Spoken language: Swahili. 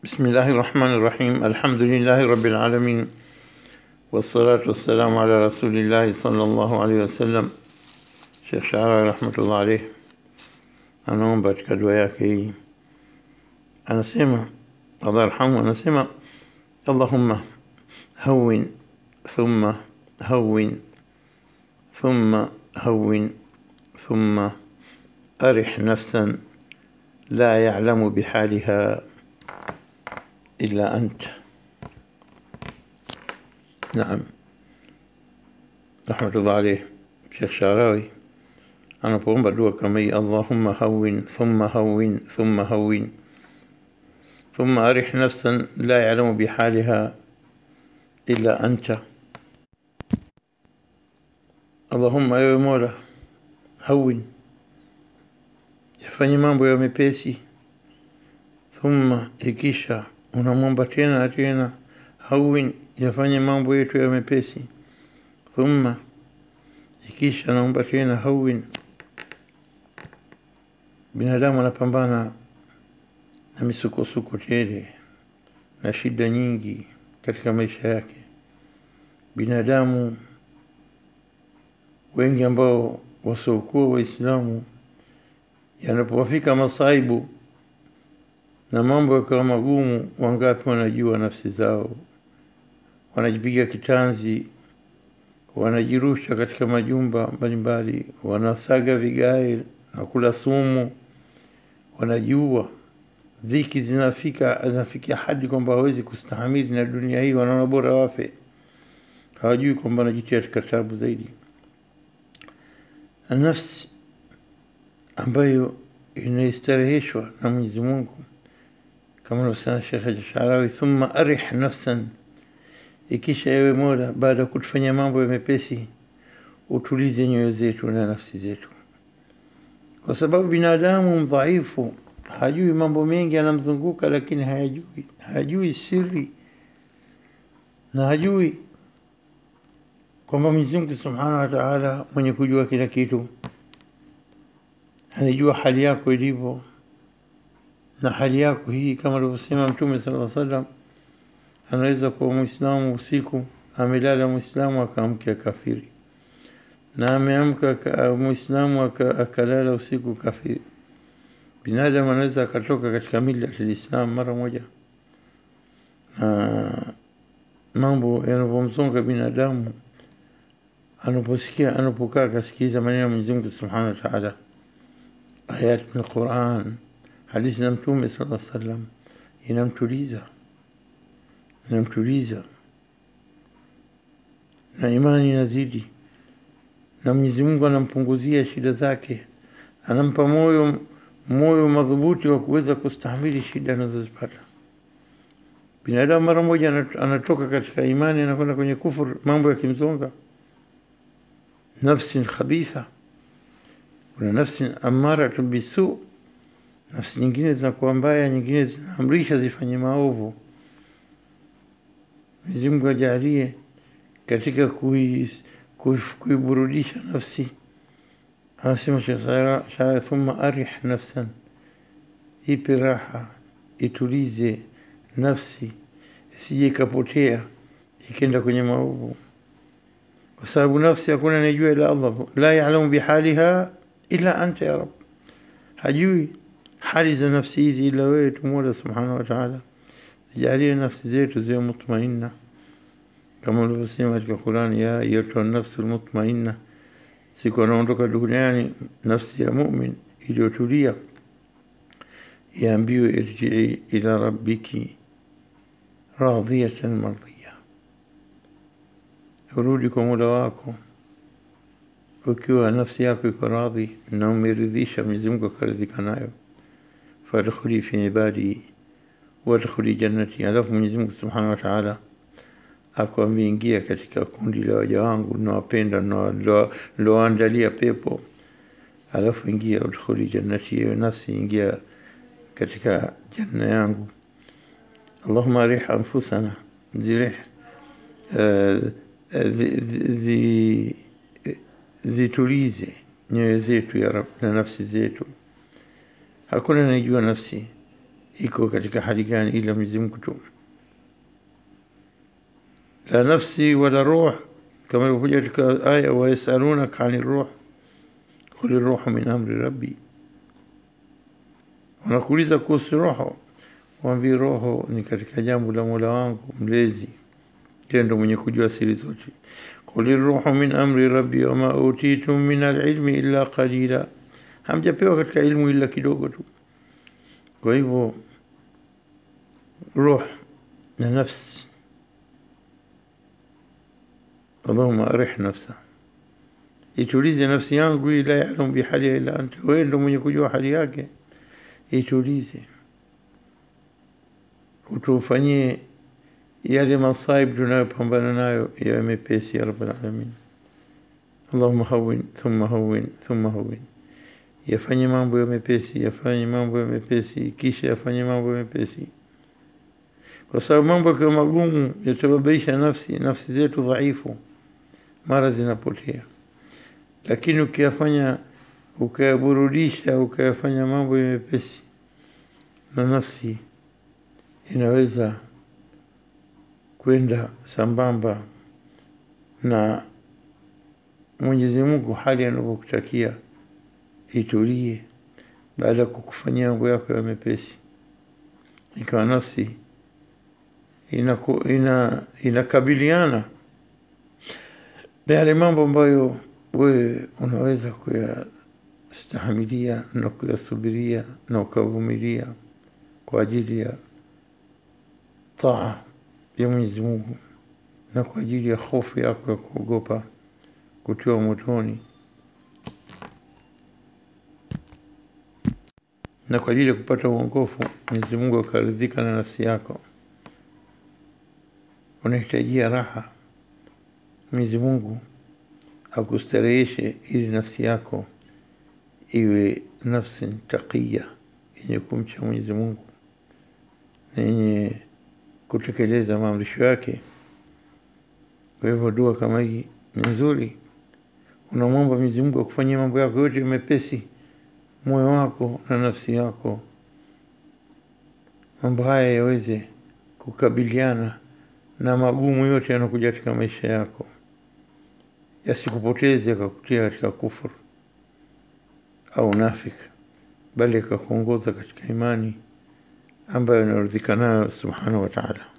بسم الله الرحمن الرحيم. الحمد لله رب العالمين، والصلاة والسلام على رسول الله صلى الله عليه وسلم. Sheikh Shara rahmatullah alayhi anaomba katika dua yake hii, anasema Allah yarhamu, anasema Allahumma hawwin thumma hawwin thumma hawwin thumma arih nafsan la ya'lamu bihaliha illa anta. Naam, rahmatullah alayhi Sheikh Sharawi anapoomba dua kama hii, Allahumma hawwin thumma hawwin thumma hawwin thumma arih nafsan la ya'lamu bihaliha illa anta. Allahumma, ewe Mola, hawwin, yafanye mambo ya mepesi. Thumma, ikisha unamwomba tena na tena, hawwin, yafanye mambo yetu ya mepesi. Thumma, ikisha naomba tena, hawwin. Binadamu anapambana na misukosuko tele na shida nyingi katika maisha yake. Binadamu wengi ambao wasiokuwa Waislamu, yanapowafika masaibu na mambo yakawa magumu, wangapi wanajua nafsi zao, wanajipiga kitanzi, wanajirusha katika majumba mbalimbali, wanasaga vigae na kula sumu, wanajua dhiki zinafikia hadi kwamba hawezi kustahimili na dunia hii, wanaona bora wafe. Hawajui kwamba wanajitia katika taabu zaidi. Na nafsi ambayo inaistareheshwa na Mwenyezi Mungu, kama alivyosema Sheikh Sharawi, thumma arih nafsan, ikisha ewe Mola, baada ya kutufanya mambo ya mepesi, utulize nyoyo zetu na nafsi zetu, kwa sababu binadamu mdhaifu, hajui mambo mengi yanamzunguka, lakini hajui siri na hajui kwamba Mwenyezi Mungu Subhanahu wa Ta'ala mwenye kujua kila kitu, anajua hali yako ilivyo. Na hali yako hii, kama alivyosema Mtume sallallahu alaihi wasallam, anaweza kuwa Muislamu usiku, amelala Muislamu akaamka kafiri, na ameamka Muislamu akalala usiku kafiri. Binadamu anaweza akatoka katika mila ya Islam mara moja. Na mambo yanapomzonga binadamu, anapokaa akasikiza maneno ya Mwenyezi Mungu Subhanahu wa Ta'ala, ayat min Qur'an, hadithi za Mtume sallallahu alaihi wasallam, inamtuliza na imani inazidi, na Mwenyezi Mungu anampunguzia shida zake, anampa moyo madhubuti wa kuweza kustahimili shida anazozipata. Binadamu mara moja anatoka katika imani na kwenda kwenye kufuru, mambo yakimzonga. Nafsi khabitha, kuna nafsi amara bisu, nafsi nyingine zinakuwa mbaya, nyingine zinaamrisha zifanye maovu. Mwenyezi Mungu ajalie katika kuiburudisha nafsi. Anasema Shara, thumma arih nafsan, ipe raha, itulize nafsi, isije ikapotea ikenda kwenye maovu, kwa sababu nafsi hakuna anayejua ila Allah. La ya'lamu bihaliha illa anta ya Rabb, hajui hali za nafsi hizi ila wewe tu Mola Subhanahu wa Ta'ala. Zijalie nafsi zetu ziwe mutmainna, kama ulivyosema katika Qur'an, ya ayyatuhan nafsul mutmainna. Siku anaondoka duniani nafsi ya mu'min iliyotulia, yaambiwe irji'i ila rabbiki radiyatan mardiyah, urudi kwa Mola wako ukiwa nafsi yako iko radhi na umeridhisha, Mwenyezi Mungu akaridhika nayo. Fadkhuli fi ibadi wadkhuli jannati. Alafu Mwenyezi Mungu Subhanahu wa Ta'ala akwambia, ingia katika kundi la waja wangu nawapenda na loandalia pepo. Alafu ingia, udkhuli jannati, ewe nafsi ingia katika janna yangu. Allahumma arih anfusana, zitulize nyoyo zetu ya Rabb na nafsi zetu. Hakuna anayejua nafsi iko katika hali gani ila Mwenyezi Mungu tu. La nafsi wala ruh, kama ilivyokuja katika aya wa yasalunaka ani ruh qul ruhu min amri rabbi, wanakuuliza kuhusu roho, waambie roho ni katika jambo la Mola wangu mlezi, yeye ndo mwenye kujua siri zote. Qul ruhu min amri rabbi wama utitum min alilmi illa qalila, hamjapewa katika ilmu ila kidogo tu. Kwa hivyo روح نفس، اللهم أرح نفسه، itulize nafsi yangu, la ya'lamu bihaliha illa anta, wewe ndo mwenye kujua hali yake. Itulize, utufanyie yale masaib tunayopambana nayo ya mepesi ya rabbal alamin. Allahumma hawwin thumma hawwin thumma hawwin, yafanye mambo ya mepesi, yafanye mambo ya mepesi, kisha yafanye mambo ya mepesi, kwa sababu mambo kama magumu yatababaisha nafsi zetu dhaifu, mara zinapotea. Lakini ukiyafanya, ukayaburudisha, ukayafanya mambo mepesi, na nafsi inaweza kwenda sambamba na Mwenyezi Mungu hali anapokutakia itulie baada ya kukufanyia mambo yako ya mepesi. Ikawa nafsi inakabiliana na yale mambo ambayo wewe unaweza kuyastahimilia na kuyasubiria na ukavumilia kwa ajili ya taa ya Mwenyezi Mungu, na kwa ajili ya hofu yako ya kuogopa kutiwa motoni, na kwa ajili ya kupata uongofu Mwenyezi Mungu akaridhika na nafsi yako. Unahitajia raha, Mwenyezi Mungu akustareheshe ili nafsi yako iwe nafsi taqiya, yenye kumcha Mwenyezi Mungu na yenye kutekeleza maamrisho yake. Kwa hivyo dua kama hii ni nzuri, unamwomba Mwenyezi Mungu akufanyie mambo yako yote mepesi, moyo wako na nafsi yako, mambo haya yaweze kukabiliana na magumu yote yanayokuja katika maisha yako, yasikupoteze yakakutia katika kufuru au nafik, bali yakakuongoza katika imani ambayo inaridhika nayo subhanahu wa ta'ala.